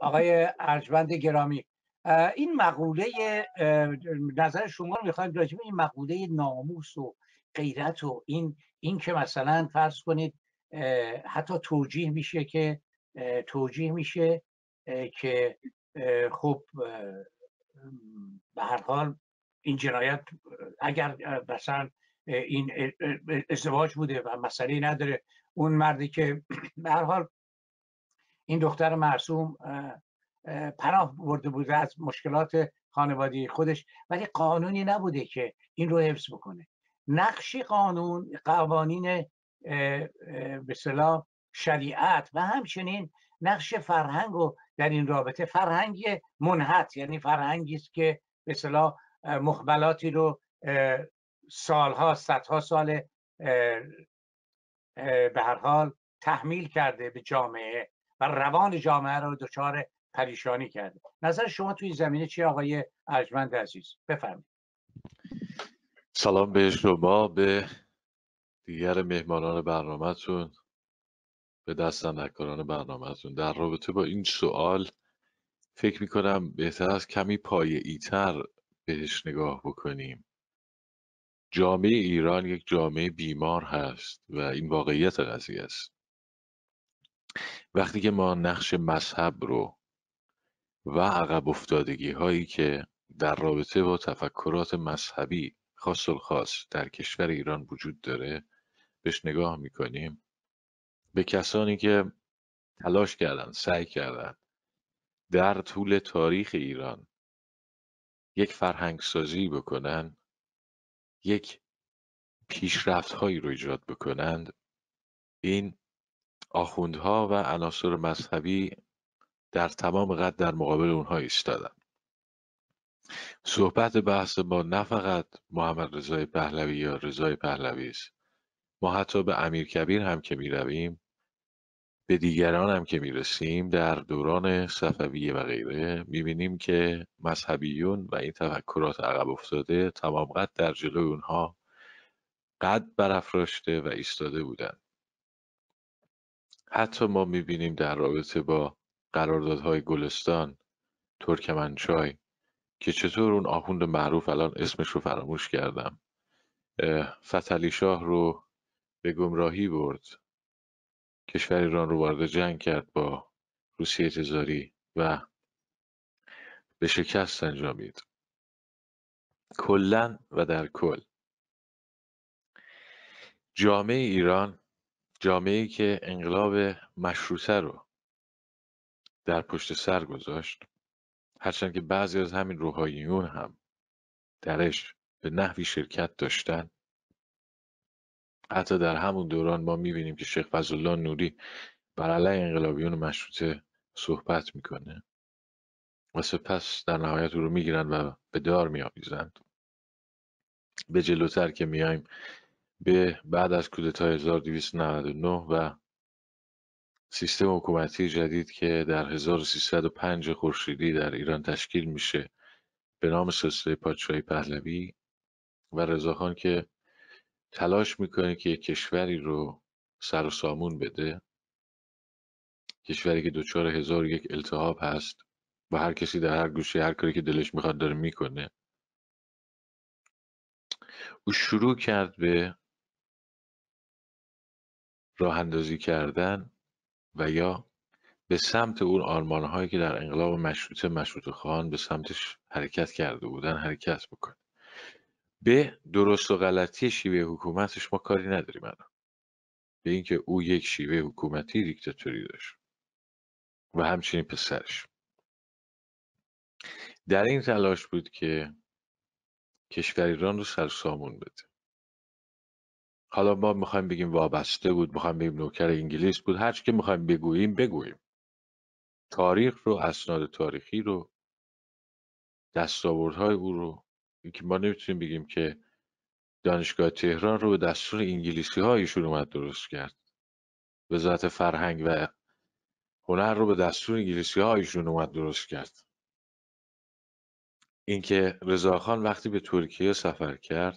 آقای ارجمند گرامی، این مقوله نظر شما رو میخوایم راجع به این مقوله ناموس و غیرت و این که مثلا فرض کنید حتی توجیه میشه که خب به هر حال این جنایت اگر مثلا این ازدواج بوده و مسئله نداره، اون مردی که به هر حال این دختر معصوم پناه برده بوده از مشکلات خانوادگی خودش، ولی قانونی نبوده که این رو حفظ بکنه. نقش قوانین به اصطلاح شریعت و همچنین نقش فرهنگ و در این رابطه، فرهنگ منحت، یعنی فرهنگی است که به اصطلاح مخبلاتی رو سالها صدها سال به هر حال تحمیل کرده به جامعه و روان جامعه رو دچار پریشانی کرده. نظر شما توی زمینه چیه آقای ارجمند عزیز؟ بفرمایید. سلام به شما، به دیگر مهمانان برنامه‌تون، به دستندرکاران برنامه‌تون. در رابطه با این سوال فکر می‌کنم بهتر است کمی پایه‌ای‌تر بهش نگاه بکنیم. جامعه ایران یک جامعه بیمار هست و این واقعیت قضیه است. وقتی که ما نقش مذهب رو و عقب افتادگی هایی که در رابطه با تفکرات مذهبی خاص الخاص در کشور ایران وجود داره بهش نگاه میکنیم، به کسانی که تلاش کردن، سعی کردن در طول تاریخ ایران یک فرهنگ سازی بکنن، یک پیشرفت هایی رو ایجاد بکنند، این آخوندها و عناصر مذهبی در تمام قد در مقابل اونها ایستادن. صحبت بحث ما نه فقط محمد رضای پهلوی یا رضای پهلوی است. ما حتی به امیرکبیر هم که می رویم، به دیگران هم که می رسیم، در دوران صفویه و غیره می بینیم که مذهبیون و این تفکرات عقب افتاده تمام قد در جلوی اونها قد برافراشته و ایستاده بودند. حتی ما می بینیم در رابطه با قراردادهای گلستان، ترکمنچای، که چطور اون آخوند معروف، الان اسمش رو فراموش کردم، فتحعلی شاه رو به گمراهی برد، کشور ایران رو وارد جنگ کرد با روسیه تزاری و به شکست انجامید. کلاً و در کل جامعه ایران، جامعه‌ای که انقلاب مشروطه رو در پشت سر گذاشت، هرچند که بعضی از همین روحانیون هم درش به نحوی شرکت داشتن. حتی در همون دوران ما می‌بینیم که شیخ فضلالله نوری بر علیه انقلابیون مشروطه صحبت میکنه و سپس در نهایت او رو میگیرن و به دار میآویزند. به جلوتر که میایم، به بعد از کودتای 1299 و سیستم حکومتی جدید که در 1305 خورشیدی در ایران تشکیل میشه به نام سلسله پادشاهی پهلوی، و رضاخان که تلاش میکنه که کشوری رو سر و سامون بده، کشوری که دچار 1001 التهاب هست و هر کسی در هر گوشه هر کاری که دلش میخواد داره میکنه. او شروع کرد به راه اندازی کردن و یا به سمت اون آرمانهایی که در انقلاب مشروطه خان به سمتش حرکت کرده بودن حرکت بکنه. به درست و غلطی شیوه حکومتش ما کاری نداریم الان، به اینکه او یک شیوه حکومتی دیکتاتوری داشت و همچنین پسرش. در این تلاش بود که کشور ایران رو سر سامون بده. حالا ما میخوایم بگیم وابسته بود، میخوایم بگیم نوکر انگلیس بود، هر چی که میخوایم بگوییم. تاریخ رو، اسناد تاریخی رو، دستاوردهای او رو، اینکه ما نمیتونیم بگیم که دانشگاه تهران رو به دستور انگلیسی ها ایشون اومد درست کرد، وزارت فرهنگ و هنر رو به دستور انگلیسی ها ایشون اومد درست کرد. اینکه رضاخان وقتی به ترکیه سفر کرد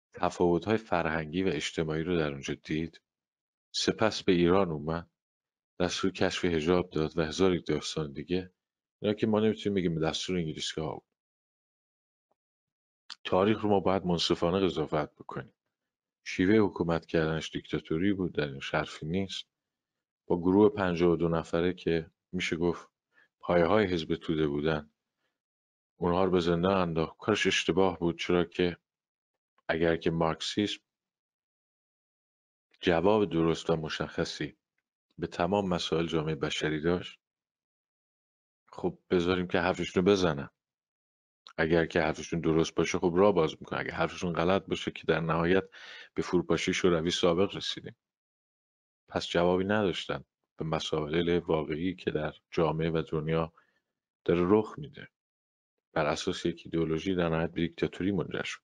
تفاوت‌های فرهنگی و اجتماعی رو در اونجا دید، سپس به ایران اومد دستور کشف حجاب داد و هزار یک داستان دیگه. اینا که ما نمیتونیم بگیم دستور انگلیسی‌ها بود. تاریخ رو ما باید منصفانه قضاوت بکنیم. شیوه حکومت کردنش دیکتاتوری بود، در این حرفی نیست. با گروه 52 نفره که میشه گفت پایه‌های حزب توده بودن، اونها رو به زندان انداخت. کارش اشتباه بود، چرا که اگر که مارکسیسم جواب درست و مشخصی به تمام مسائل جامعه بشری داشت، خب بذاریم که حرفشون رو بزنن. اگر که حرفشون درست باشه خب راه باز میکنه، اگر حرفشون غلط باشه که در نهایت به فروپاشی شوروی سابق رسیدیم. پس جوابی نداشتن به مسائل واقعی که در جامعه و دنیا داره رخ میده. بر اساس یک ایدئولوژی در نهایت به دیکتاتوری منجر شد.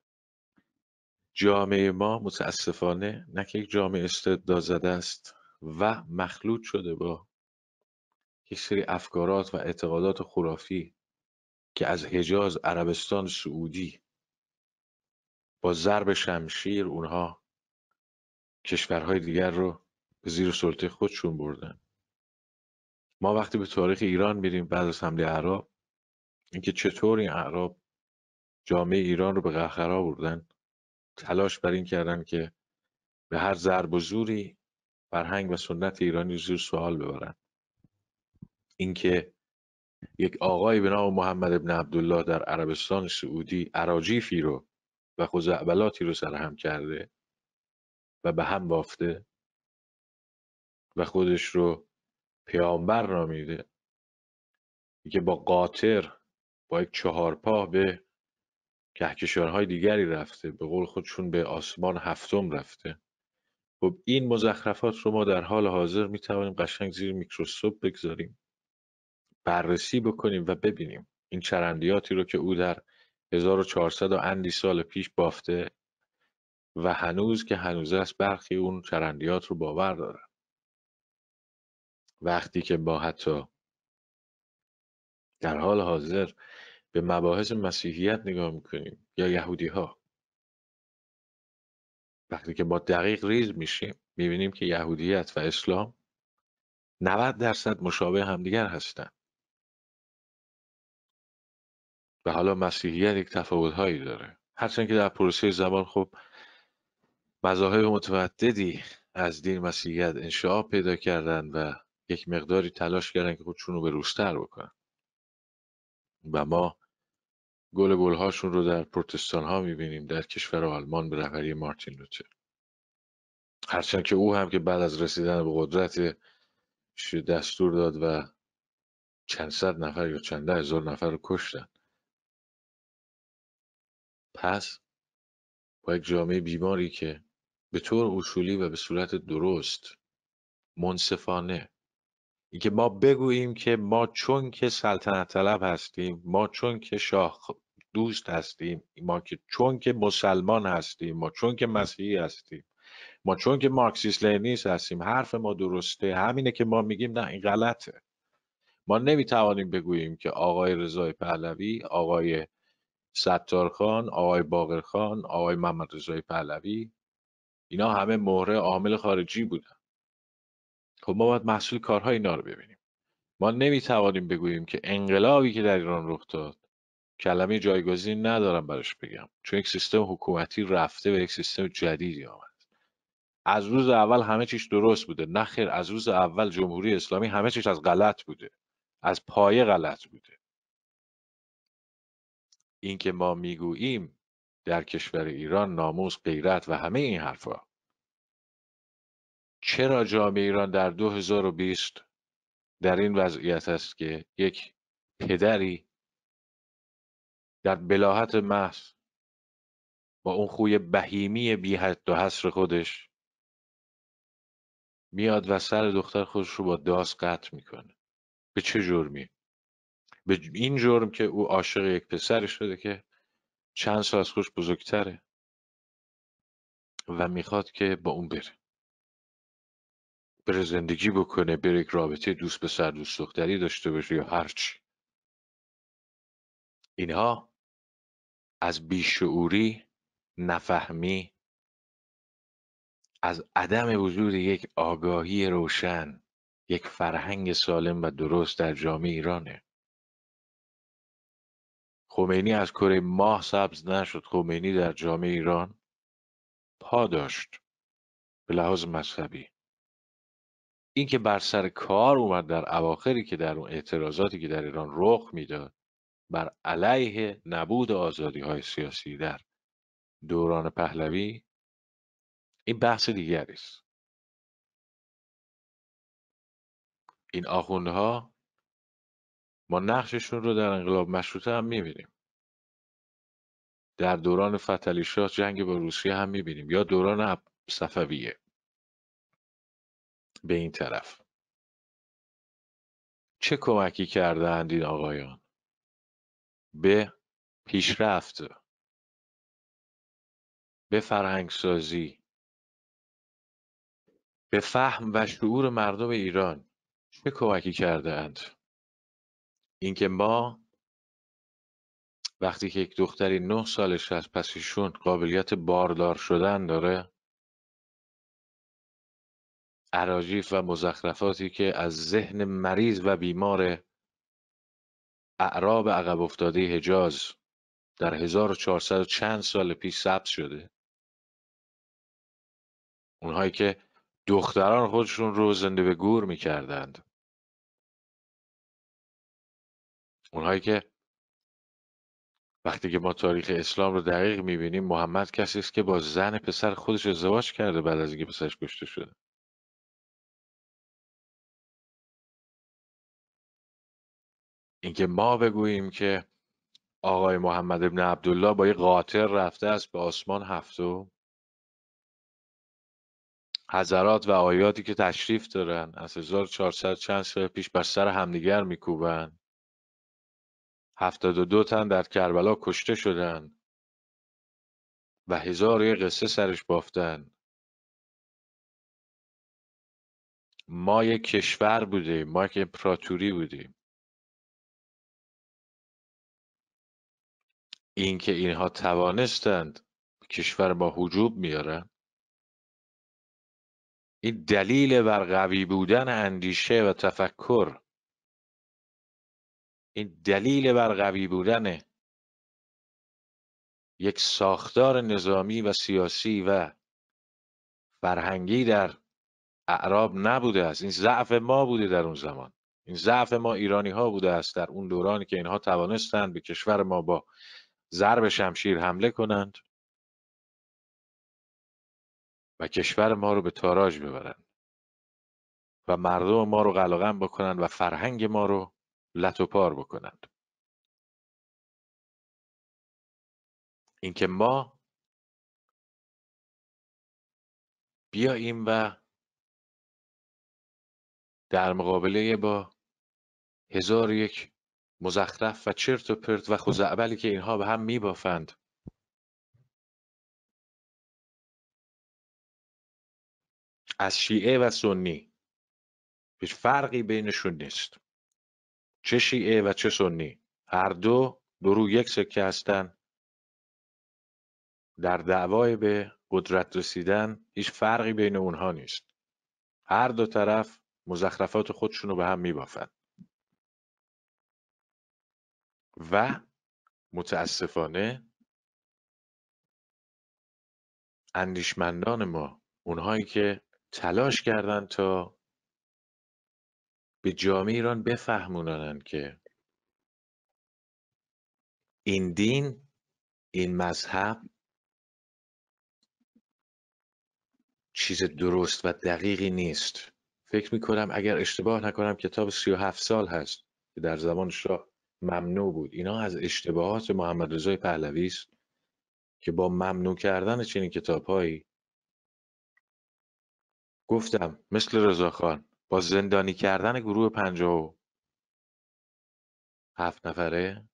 جامعه ما متاسفانه نه که یک جامعه استبداد زده است و مخلوط شده با یک سری افکارات و اعتقادات خرافی که از حجاز، عربستان سعودی با ضرب شمشیر اونها کشورهای دیگر رو به زیر سلطه خودشون بردن. ما وقتی به تاریخ ایران میریم بعد از حمله اعراب، اینکه چطور این اعراب جامعه ایران رو به قهقرا بردن، تلاش بر این کردن که به هر ضرب و زوری فرهنگ و سنت ایرانی رو زیر سوال ببرن. اینکه یک آقای به نام محمد ابن عبدالله در عربستان سعودی اراجیفی رو و خزعبلاتی رو سرهم کرده و به هم بافته و خودش رو پیامبر نامیده، که با قاطر با یک چهارپا به کهکشانهای دیگری رفته، به قول خودشون به آسمان هفتم رفته. خب این مزخرفات رو ما در حال حاضر میتوانیم قشنگ زیر میکروسکوپ بگذاریم، بررسی بکنیم و ببینیم این چرندیاتی رو که او در 1400 و اندی سال پیش بافته و هنوز که هنوز است برخی اون چرندیات رو باور دارن. وقتی که با حتی در حال حاضر به مباحث مسیحیت نگاه میکنیم یا یهودی ها، وقتی که با دقیق ریز میشیم میبینیم که یهودیت و اسلام 90% مشابه همدیگر هستند و حالا مسیحیت یک تفاوت‌هایی داره، هرچند که در پروسه زمان خب مذاهب متعددی از دین مسیحیت انشعاب پیدا کردن و یک مقداری تلاش کردن که خودشون رو به روزتر بکنن و ما گلهاشون رو در پروتستان ها میبینیم، در کشور آلمان به رهبری مارتین لوتر. هرچند که او هم که بعد از رسیدن به قدرت دستور داد و چند صد نفر یا چند ده هزار نفر رو کشتن. پس با یک جامعه بیماری که به طور اصولی و به صورت درست منصفانه، اینکه ما بگوییم که ما چون که سلطنت طلب هستیم، ما چون که شاه دوست هستیم، ما که چون که مسلمان هستیم، ما چون که مسیحی هستیم، ما چون که مارکسیست لنینیست هستیم، حرف ما درسته، همینه که ما میگیم نه این غلطه. ما نمیتوانیم بگوییم که آقای رضای پهلوی، آقای ستارخان، آقای باقرخان، آقای محمد رضای پهلوی اینا همه مهره عامل خارجی بودن. خب ما باید محصول کارهای اینا رو ببینیم. ما نمیتوانیم بگوییم که انقلابی که در ایران رخ داد، کلمه جایگزین ندارم براش بگم، چون یک سیستم حکومتی رفته و یک سیستم جدیدی آمد. از روز اول همه چیز درست بوده؟ نه خیر، از روز اول جمهوری اسلامی همه چیز از غلط بوده، از پایه غلط بوده. این که ما میگوییم در کشور ایران ناموس، غیرت و همه این حرفا، چرا جامعه ایران در 2020 در این وضعیت است که یک پدری در بلاهت محض با اون خوی بهیمی بی حد و حصر خودش میاد و سر دختر خودش رو با داس قطع میکنه؟ به چه جرمی؟ به این جرم که او عاشق یک پسری شده که چند سال از خودش بزرگتره و میخواد که با اون بره زندگی بکنه، بره یک رابطه دوست پسر دوست دختری داشته باشه یا هرچی. اینها از بیشعوری، نفهمی، از عدم وجود یک آگاهی روشن یک فرهنگ سالم و درست در جامعه ایرانه. خمینی از کره ماه سبز نشد. خمینی در جامعه ایران پا داشت به لحاظ مذهبی. این که بر سر کار اومد در اواخری که در اون اعتراضاتی که در ایران رخ میداد بر علیه نبود آزادی‌های سیاسی در دوران پهلوی، این بحث دیگری است. این آخوندها ما نقششون رو در انقلاب مشروطه هم می‌بینیم. در دوران فتحعلی شاه جنگ با روسیه هم می‌بینیم، یا دوران صفویه به این طرف. چه کمکی کردند این آقایان به پیشرفت، به فرهنگسازی، به فهم و شعور مردم ایران؟ چه کمکی کرده‌اند؟ اینکه ما وقتی که یک دختری 9 سالش هست پس ایشون قابلیت باردار شدن داره، اراجیف و مزخرفاتی که از ذهن مریض و بیمار اعراب عقب افتاده حجاز در 1400 چند سال پیش ثبت شده، اونهایی که دختران خودشون رو زنده به گور میکردند، اونهایی که وقتی که ما تاریخ اسلام رو دقیق میبینیم محمد کسی است که با زن پسر خودش ازدواج کرده بعد از اینکه پسرش کشته شده. اینکه ما بگوییم که آقای محمد ابن عبدالله با یه قاطر رفته است به آسمان هفتم، حضرات و آیاتی که تشریف دارن از 1400 چند سال پیش بر سر همدیگر میکوبن، 72 تن در کربلا کشته شدن و هزار یه قصه سرش بافتن. ما یک کشور بودیم، ما یک امپراتوری بودیم. این که اینها توانستند کشور ما هجوم میارن، این دلیل بر قوی بودن اندیشه و تفکر، این دلیل بر قوی بودن یک ساختار نظامی و سیاسی و فرهنگی در اعراب نبوده است. این ضعف ما بوده در اون زمان. این ضعف ما ایرانی ها بوده است در اون دورانی که اینها توانستند به کشور ما با ضرب شمشیر حمله کنند و کشور ما رو به تاراج ببرند و مردم ما رو قلقم بکنند و فرهنگ ما رو لت و پار بکنند. اینکه ما بیاییم و در مقابله با هزار یک مزخرف و چرت و پرت و خزعبلی که اینها به هم میبافند، از شیعه و سنی هیچ فرقی بینشون نیست، چه شیعه و چه سنی، هر دو رو یک سکه هستن. در دعوای به قدرت رسیدن هیچ فرقی بین اونها نیست. هر دو طرف مزخرفات خودشون رو به هم میبافند و متاسفانه اندیشمندان ما، اونهایی که تلاش کردند تا به جامعه ایران بفهمونند که این دین، این مذهب چیز درست و دقیقی نیست. فکر میکنم اگر اشتباه نکنم کتاب 37 سال هست که در زمان شاه ممنوع بود. اینا از اشتباهات محمد رضای پهلوی است که با ممنوع کردن چنین کتابهایی، گفتم مثل رضاخان، با زندانی کردن گروه 57 نفره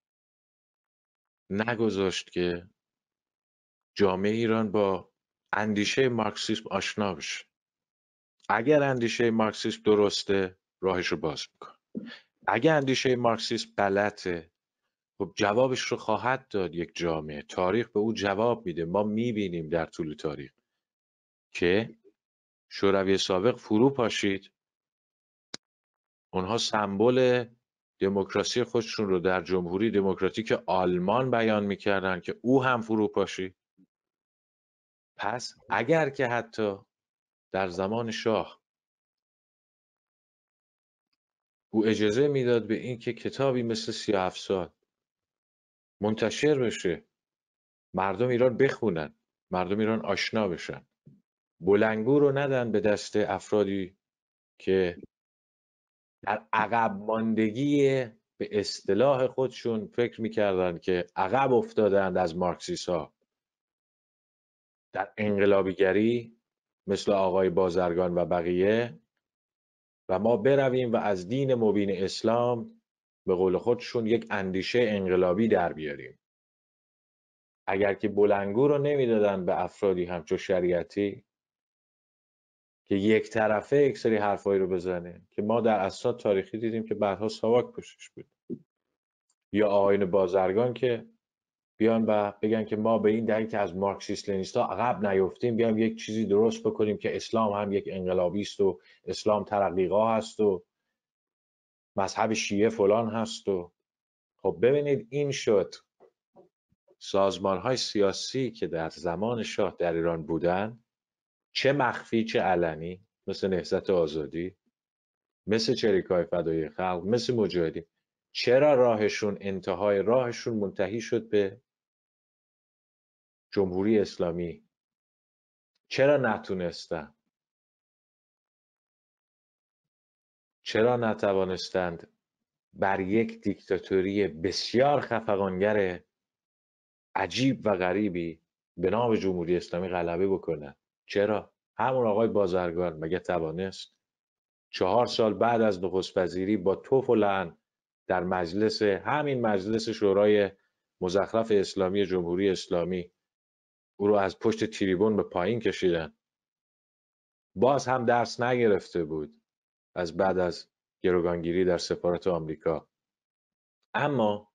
نگذاشت که جامعه ایران با اندیشه مارکسیسم آشنا بشه. اگر اندیشه مارکسیسم درسته راهش رو باز میکنه، اگر اندیشه مارکسیسم غلطه خب جوابش رو خواهد داد یک جامعه. تاریخ به او جواب میده. ما میبینیم در طول تاریخ که شوروی سابق فرو پاشید اونها سمبل دموکراسی خودشون رو در جمهوری دموکراتیک آلمان بیان میکردن که او هم فروپاشی. پس اگر که حتی در زمان شاه او اجازه میداد به این که کتابی مثل 37 سال منتشر بشه، مردم ایران بخونن، مردم ایران آشنا بشن، بلنگو رو ندن به دست افرادی که در عقب ماندگی به اصطلاح خودشون فکر میکردن که عقب افتادند از مارکسیست ها در انقلابیگری مثل آقای بازرگان و بقیه، و ما برویم و از دین مبین اسلام به قول خودشون یک اندیشه انقلابی در بیاریم. اگر که بلنگو رو نمیدادن به افرادی همچون شریعتی که یک طرفه یک سری حرفایی رو بزنه که ما در اسناد تاریخی دیدیم که بعدها ساواک پشتش بود، یا آقایون بازرگان که بیان و بگن که ما به این دلیل که از مارکسیست لنیستا عقب نیفتیم بیام یک چیزی درست بکنیم که اسلام هم یک انقلابی است و اسلام ترقی‌خواه هست و مذهب شیعه فلان هست. و خب ببینید این شد سازمان‌های سیاسی که در زمان شاه در ایران بودن، چه مخفی چه علنی، مثل نهضت آزادی، مثل چریکای فدای خلق، مثل مجاهدین، چرا راهشون انتهای راهشون منتهی شد به جمهوری اسلامی؟ چرا نتونستن؟ چرا نتوانستند بر یک دیکتاتوری بسیار خفقانگر عجیب و غریبی به نام جمهوری اسلامی غلبه بکنند؟ چرا؟ همون آقای بازرگان مگه توانست 4 سال بعد از نخست وزیری با توف و لعن در مجلس، همین مجلس شورای مزخرف اسلامی جمهوری اسلامی، او رو از پشت تریبون به پایین کشیدن، باز هم درس نگرفته بود از بعد از گروگانگیری در سفارت آمریکا؟ اما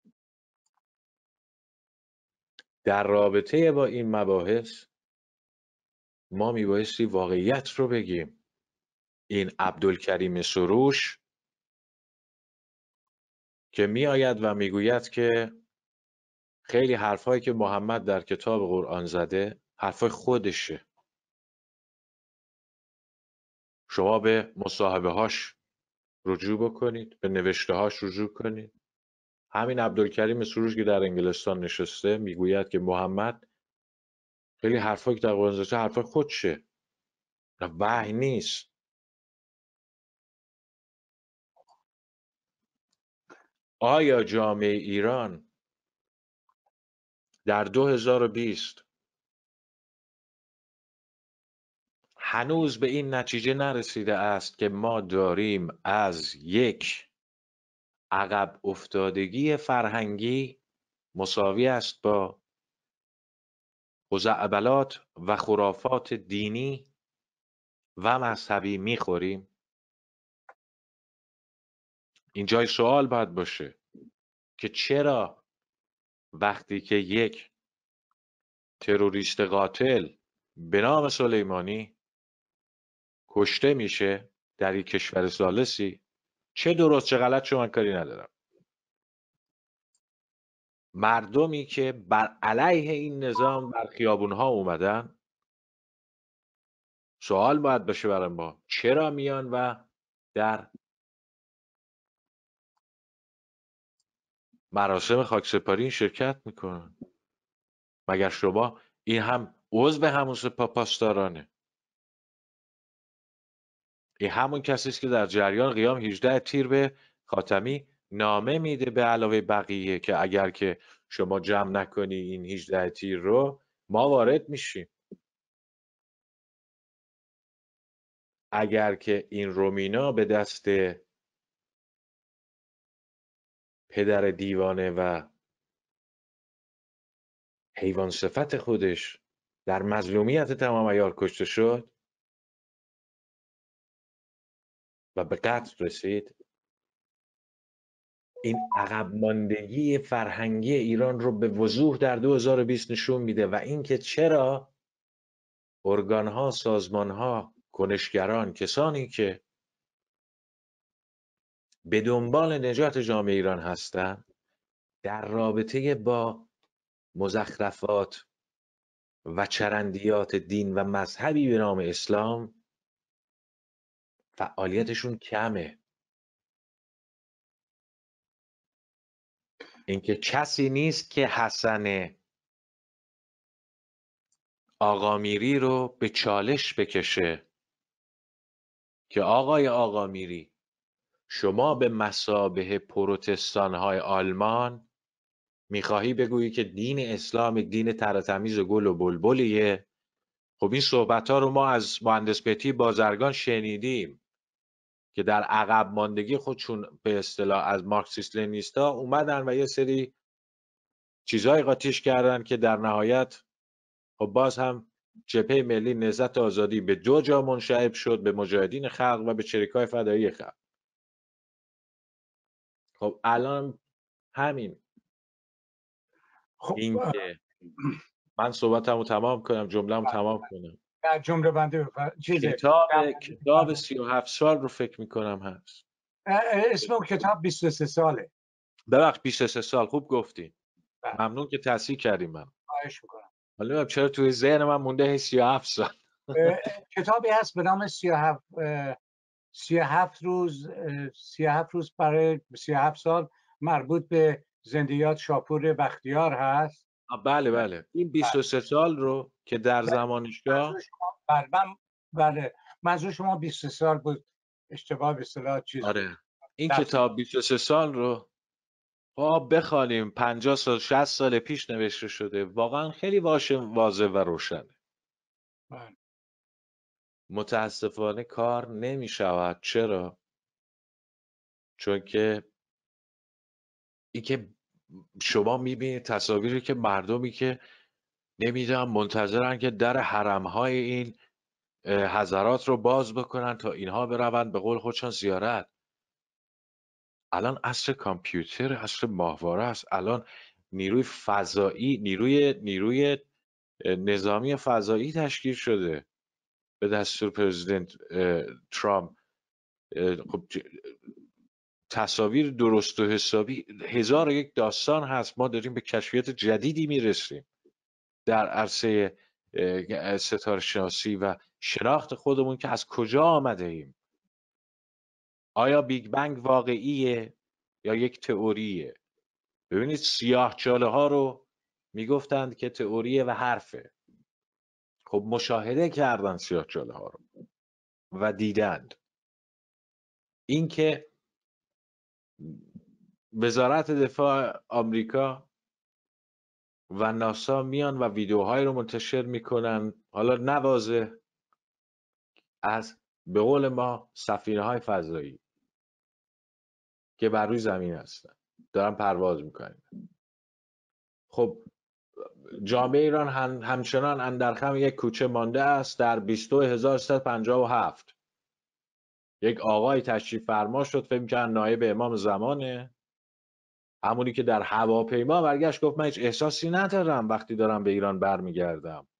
در رابطه با این مباحث ما میبایستی واقعیت رو بگیم. این عبدالکریم سروش که میآید و میگوید که خیلی حرفایی که محمد در کتاب قرآن زده حرفای خودشه، شما به مصاحبه هاش رجوع بکنید، به نوشته هاش رجوع کنید. همین عبدالکریم سروش که در انگلستان نشسته میگوید که محمد خیلی حرفایی که در قرآن زده حرفای خودشه، وحی نیست. آیا جامعه ایران در 2020 هنوز به این نتیجه نرسیده است که ما داریم از یک عقب افتادگی فرهنگی مساوی است با خزعبلات و خرافات دینی و مذهبی میخوریم؟ این جای سوال باید باشه که چرا وقتی که یک تروریست قاتل به نام سلیمانی کشته میشه در یک کشور ثالثی، چه درست چه غلط شو من کاری ندارم، مردمی که بر علیه این نظام بر خیابونها اومدن، سوال باید باشه برای ما چرا میان و در مراسم خاکسپاری شرکت میکنن؟ مگر شما این هم عضو همون سپاه پاسدارانه؟ این همون کسی است که در جریان قیام 18 تیر به خاتمی نامه میده به علاوه بقیه که اگر که شما جمع نکنی این 18 تیر رو ما وارد میشیم. اگر که این رومینا به دست پدر دیوانه و حیوان صفت خودش در مظلومیت تمام عیار کشته شد و به قتل رسید، این عقب ماندگی فرهنگی ایران رو به وضوح در 2020 نشون میده. و اینکه چرا ارگانها، سازمانها، کنشگران، کسانی که به دنبال نجات جامعه ایران هستند در رابطه با مزخرفات و چرندیات دین و مذهبی به نام اسلام فعالیتشون کمه. اینکه کسی نیست که حسن آقامیری رو به چالش بکشه که آقای آقامیری، شما به مثابه پروتستان‌های آلمان میخواهی بگویی که دین اسلام دین ترتمیز گل و بلبلیه؟ خب این صحبت‌ها رو ما از مهندس بهتی بازرگان شنیدیم که در عقب ماندگی خودشون به اصطلاح از مارکسیست لنینیستا اومدن و یه سری چیزهای قاطیش کردن که در نهایت خب باز هم جبهه ملی نهضت آزادی به دو جا منشعب شد، به مجاهدین خلق و به چریکای فدایی خلق. خب الان همین خب این که من صحبتمو تمام کنم، جمله‌مو تمام کنم. در جمله بنده کتاب 37 سال رو فکر میکنم هست. اسم اون کتاب 23 ساله. ببخش 23 سال، خوب گفتین. ممنون که تصحیح کردیم. من خواهش میکنم. حالا چرا توی ذهن من مونده 37 سال. کتابی هست به نام 37 روز برای 37 سال مربوط به زندیات شاپور بختیار هست. بله بله، این 23 سال رو که در زمانشگاه بله منظور شما 23 سال بود، اشتباه به اصطلاح چیز. آره این کتاب 23 سال رو بخوانیم 50 سال 60 سال پیش نوشته شده، واقعا خیلی واضح و روشنه. متاسفانه کار نمی شود. چرا؟ چون که این که شما میبینید تصاویری که مردمی که نمیدونم منتظرن که در حرمهای این حضرات رو باز بکنن تا اینها بروند به قول خودشان زیارت. الان عصر کامپیوتر، عصر ماهواره است. الان نیروی فضایی، نیروی نظامی فضایی تشکیل شده به دستور پرزیدنت ترامپ. خب تصاویر درست و حسابی، 1001 داستان هست. ما داریم به کشفیات جدیدی میرسیم در عرصه ستاره شناسی و شناخت خودمون که از کجا آمده ایم. آیا بیگ بنگ واقعیه یا یک تئوریه؟ ببینید سیاه‌چاله ها رو میگفتند که تئوریه و حرفه. خب مشاهده کردن سیاه‌چاله ها رو و دیدند اینکه وزارت دفاع آمریکا و ناسا میان و ویدیوهایی رو منتشر میکنن، حالا نوازه، از به قول ما سفینه‌های فضایی که بر روی زمین هستن دارن پرواز میکنن. خب جامعه ایران همچنان اندرخم یک کوچه مانده است. در 22357 یک آقای تشریف فرما شد، فکر می‌کنن نایب امام زمانه، همونی که در هواپیما برگشت گفت من هیچ احساسی ندارم وقتی دارم به ایران برمیگردم.